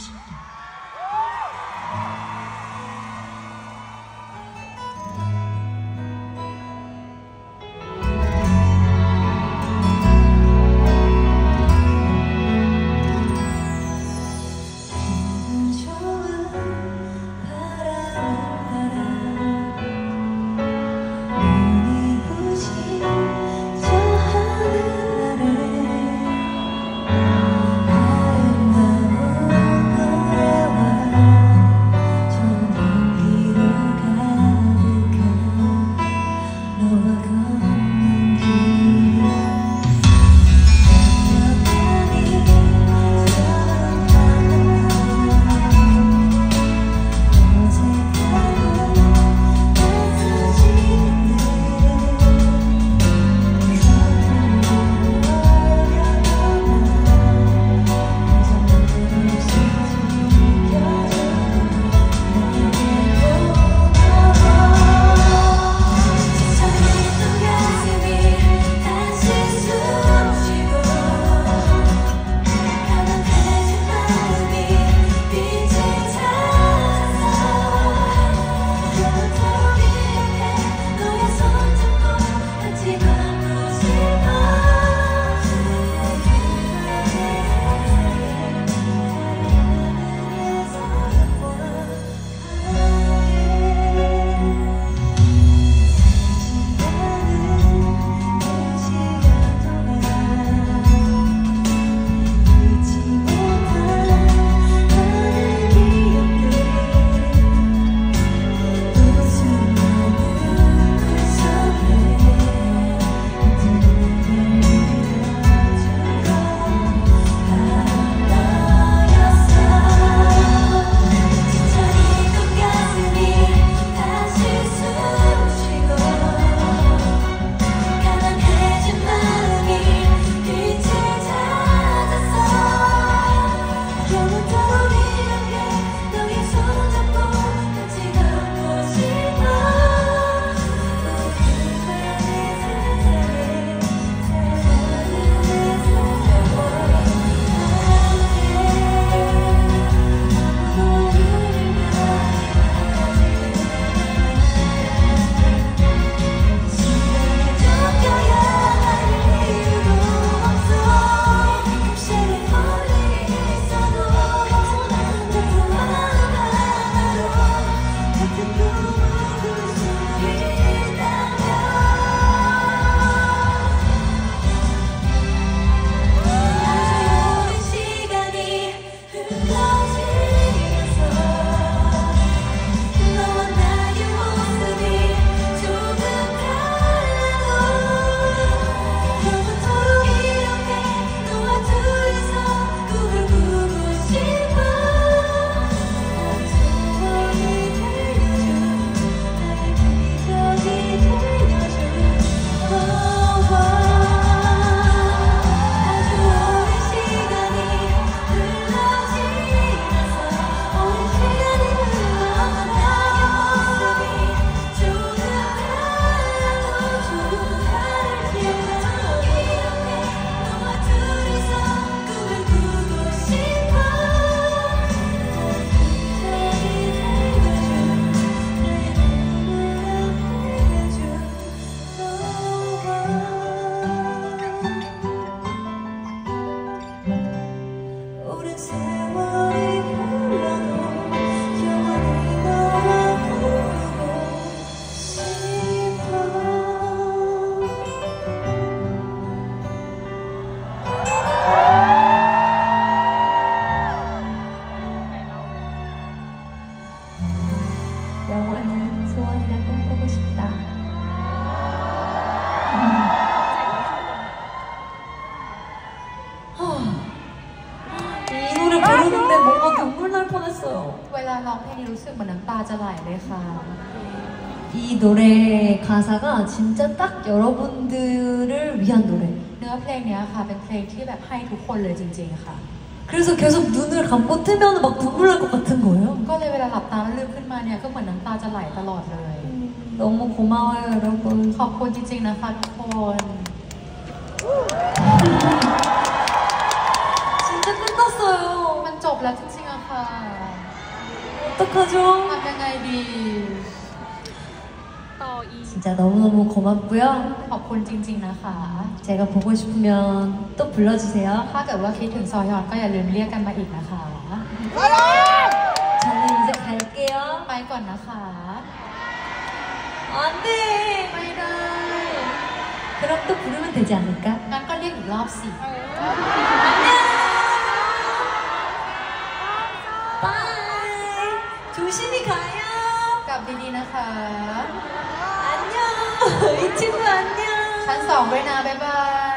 싶다. 이 노래 가사가 진짜 딱 여러분들을 위한 노래. เนื้อเพลงเนี้ยค่ะเป็นเพลงที่แบบให้ทุกคนเลยจริงๆค่ะ 그래서 계속 눈을 감고 뜨면 막 눈물 날 것 같은 거예요. ก็เลยเวลาหลับตาแล้วลืมขึ้นมาเนี่ยก็เหมือนน้ำตาจะไหลตลอดเลย 너무 고마워요, 여러분. ขอบคุณจริงๆนะคะทุกคน 진짜 끝났어요. มันจบแล้วจริงๆอะค่ะค่ะ 어떡하죠? ทำยังไงดี 진짜 너무너무 고맙고요. ขอบคุณจริงๆนะคะ 제가 보고 싶으면 또 불러주세요. ถ้าเกิดว่าคิดถึงซอยอนก็อย่าลืมเรียกกันมาอีกนะคะ 저는 이제 갈게요. ไปก่อนนะคะ 안돼. ไม่ได้ 그럼 또 부르면 되지 않을까? งั้นก็เรียกอีกรอบสิ 바이. 조심히 가요. กลับดีๆนะคะ 안녕. 이 친구 안녕. ชั้น 2ด้วยนะ บ๊ายบาย